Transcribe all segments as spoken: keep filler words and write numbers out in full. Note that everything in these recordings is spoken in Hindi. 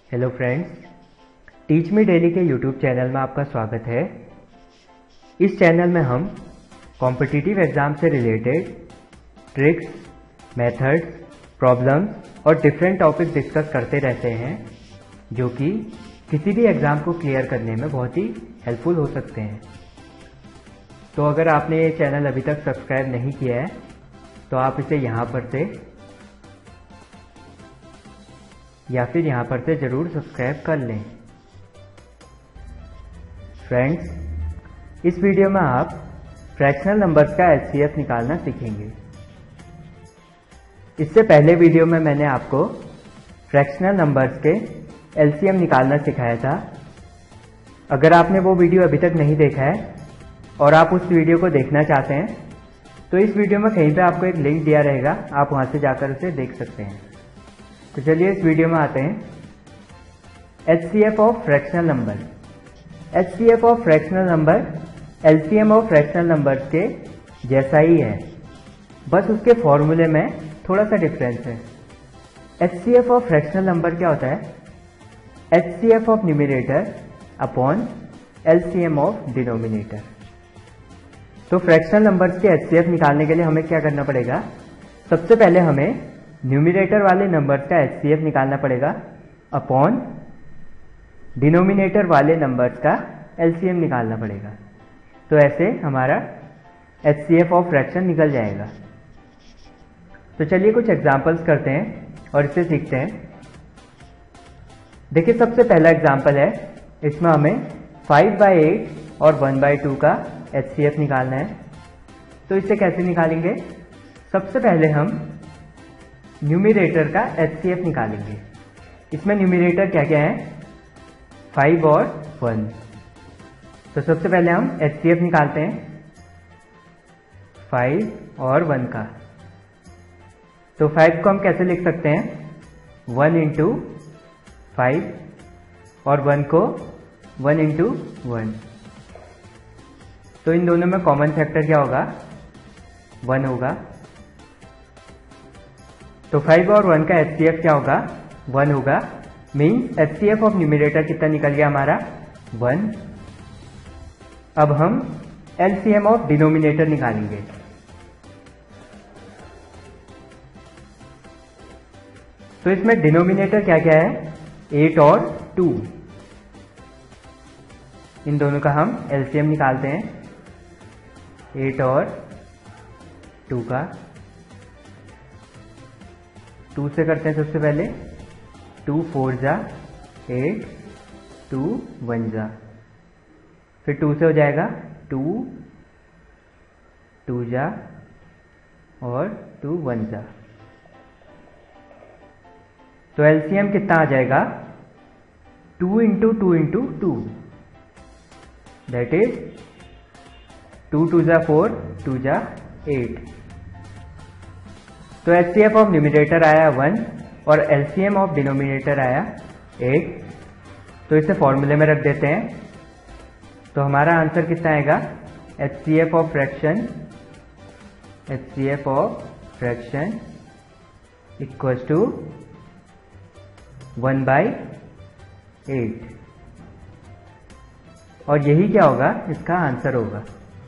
Hello friends, teach me daily के यूट्यूब चैनल में आपका स्वागत है। इस चैनल में हम कॉम्पिटिटिव एग्ज़ाम से रिलेटेड ट्रिक्स, मेथड्स, प्रॉब्लम्स और डिफरेंट टॉपिक डिस्कस करते रहते हैं जो कि किसी भी एग्ज़ाम को क्लियर करने में बहुत ही हेल्पफुल हो सकते हैं। तो अगर आपने ये चैनल अभी तक सब्सक्राइब नहीं किया है तो आप इसे यहाँ पर से या फिर यहाँ पर से ज़रूर सब्सक्राइब कर लें। फ्रेंड्स, इस वीडियो में आप फ्रैक्शनल नंबर्स का एच सी एफ निकालना सीखेंगे। इससे पहले वीडियो में मैंने आपको फ्रैक्शनल नंबर्स के एल सी एम निकालना सिखाया था। अगर आपने वो वीडियो अभी तक नहीं देखा है और आप उस वीडियो को देखना चाहते हैं तो इस वीडियो में कहीं पे आपको एक लिंक दिया रहेगा, आप वहाँ से जाकर उसे देख सकते हैं। तो चलिए इस वीडियो में आते हैं। H C F of fractional number. H C F of fractional number L C M of fractional numbers के जैसा ही है, बस उसके फॉर्मूले में थोड़ा सा डिफरेंस है। H C F of fractional number क्या होता है? H C F of numerator upon L C M of denominator. तो फ्रैक्शनल नंबर्स के एच सी एफ निकालने के लिए हमें क्या करना पड़ेगा? सबसे पहले हमें न्यूमरेटर वाले नंबर्स का एच सी एफ निकालना पड़ेगा अपॉन डिनोमिनेटर वाले नंबर्स का एल सी एम निकालना पड़ेगा। तो ऐसे हमारा H C F of fraction निकल जाएगा। तो चलिए कुछ एग्जांपल्स करते हैं और इसे सीखते हैं। देखिए, सबसे पहला एग्जांपल है, इसमें हमें फाइव बाई एट और वन बाई टू का एच सी एफ निकालना है। तो इसे कैसे निकालेंगे? सबसे पहले हम न्यूमरेटर का एच सी एफ निकालेंगे। इसमें न्यूमरेटर क्या क्या है? फाइव और वन। तो सबसे पहले हम एच सी एफ निकालते हैं फाइव और वन का। तो फाइव को हम कैसे लिख सकते हैं? वन इंटू फाइव और वन को वन इंटू वन। तो इन दोनों में कॉमन फैक्टर क्या होगा? वन होगा। तो फाइव और वन का एच सी एफ क्या होगा? वन होगा। Means H C F of numerator कितना निकल गया हमारा? वन। अब हम L C M of denominator निकालेंगे। तो इसमें डिनोमिनेटर क्या क्या है? एट और टू। इन दोनों का हम एल सी एम निकालते हैं, एट और टू का। टू से करते हैं सबसे पहले। टू फोर जा एट, टू वन जा, फिर टू से हो जाएगा टू, टू जा और टू वन जा। तो एल सी एम कितना आ जाएगा? Two into two into two, that is two two जा फोर, टू जा एट। तो H C F of numerator आया वन और L C M of denominator आया एट। तो इसे फॉर्मूले में रख देते हैं। तो हमारा आंसर कितना आएगा? H C F of fraction, H C F of fraction equals to one by eight. और यही क्या होगा? इसका आंसर होगा।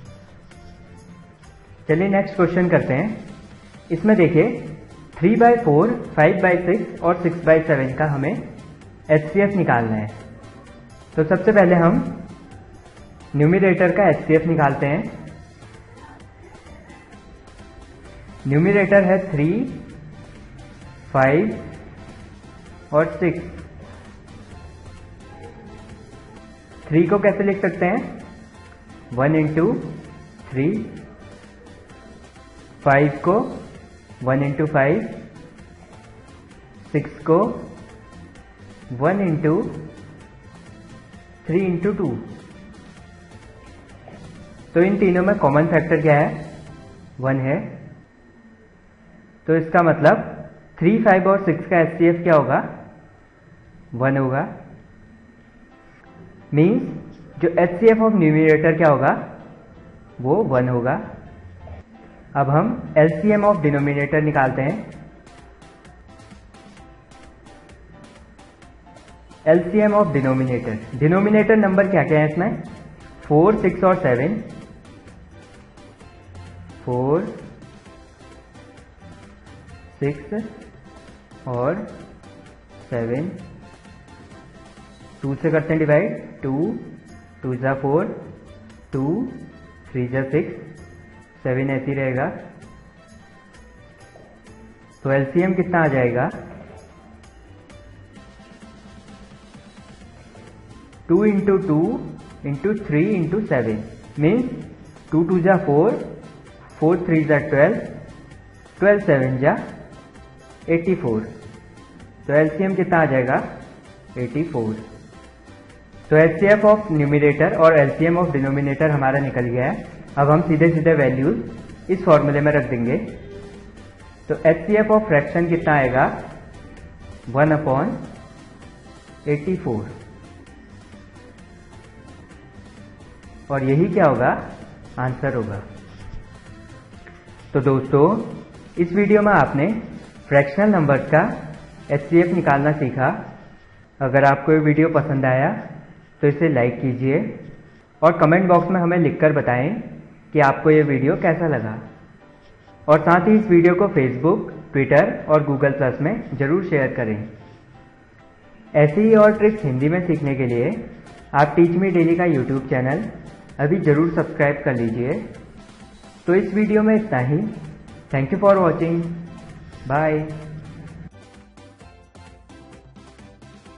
चलिए नेक्स्ट क्वेश्चन करते हैं। इसमें देखिए, three by four, five by six और सिक्स बाई सेवन का हमें एच सी एफ निकालना है। तो सबसे पहले हम न्यूमरेटर का एच सी एफ निकालते हैं। न्यूमरेटर है थ्री, फाइव और सिक्स। थ्री को कैसे लिख सकते हैं? One into three. फाइव को वन इंटू फाइव, सिक्स को one into three into two. तो इन तीनों में कॉमन फैक्टर क्या है? वन है। तो इसका मतलब थ्री, फाइव और सिक्स का एच सी एफ क्या होगा? वन होगा। मीन्स जो H C F of numerator क्या होगा? वो वन होगा। अब हम L C M of denominator निकालते हैं। LCM of denominator. Denominator number क्या क्या है इसमें? फोर, सिक्स और सेवन। फोर, सिक्स और सेवन। टू से करते हैं डिवाइड, टू टू जा फोर, टू थ्री जा सिक्स, सेवन ऐसे ही रहेगा। तो एलसीएम कितना आ जाएगा? Two into two into three into seven means two two जा फोर, फोर थ्री जा ट्वेल्व, ट्वेल्व सेवन जा एटी फोर। तो एलसीएम कितना आ जाएगा? Eighty four. तो एचसीएफ ऑफ न्यूमिनेटर और एलसीएम ऑफ डिनोमिनेटर हमारा निकल गया है। अब हम सीधे सीधे वैल्यूज इस फॉर्मूले में रख देंगे। तो एचसीएफ ऑफ फ्रैक्शन कितना आएगा? One upon eighty four. और यही क्या होगा? आंसर होगा। तो दोस्तों, इस वीडियो में आपने फ्रैक्शनल नंबर्स का एचसीएफ निकालना सीखा। अगर आपको ये वीडियो पसंद आया तो इसे लाइक कीजिए और कमेंट बॉक्स में हमें लिखकर बताएं कि आपको ये वीडियो कैसा लगा। और साथ ही इस वीडियो को फेसबुक, ट्विटर और गूगल प्लस में जरूर शेयर करें। ऐसी ही और ट्रिक्स हिंदी में सीखने के लिए आप टीच मी डेली का यूट्यूब चैनल अभी जरूर सब्सक्राइब कर लीजिए। तो इस वीडियो में इतना ही। Thank you for watching. Bye.